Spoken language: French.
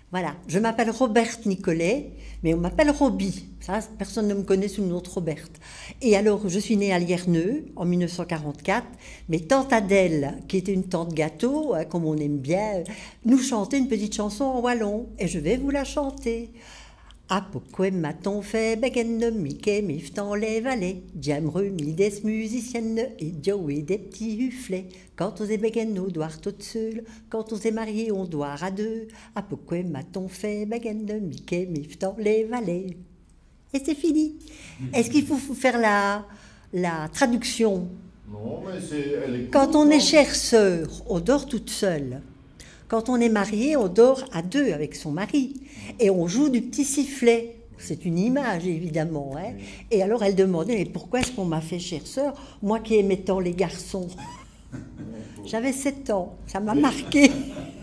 Voilà, je m'appelle Roberte Nicolet, mais on m'appelle Roby. Ça, personne ne me connaît sous le nom de Roberte. Et alors, je suis née à Lierneux en 1944, mais tante Adèle, qui était une tante gâteau, hein, comme on aime bien, nous chantait une petite chanson en wallon, et je vais vous la chanter. A pourquoi m'a-t-on fait begenne Mickey mif dans les vallées? Jam remis des musiciennes et Joe et des petits hufflets. Quand on est begenne, on doit toute seule. Quand on s'est marié, on doit à deux. A pourquoi m'a-t-on fait begenne Mickey mif dans les vallées? Et c'est fini. Est-ce qu'il faut faire la traduction? Non, mais elle est Quand cool, on est non? chère sœur, on dort toute seule. Quand on est marié, on dort à deux avec son mari. Et on joue du petit sifflet. C'est une image, évidemment. Hein. Et alors elle demandait, mais pourquoi est-ce qu'on m'a fait chère sœur, moi qui aimais tant les garçons? J'avais 7 ans, ça m'a marqué.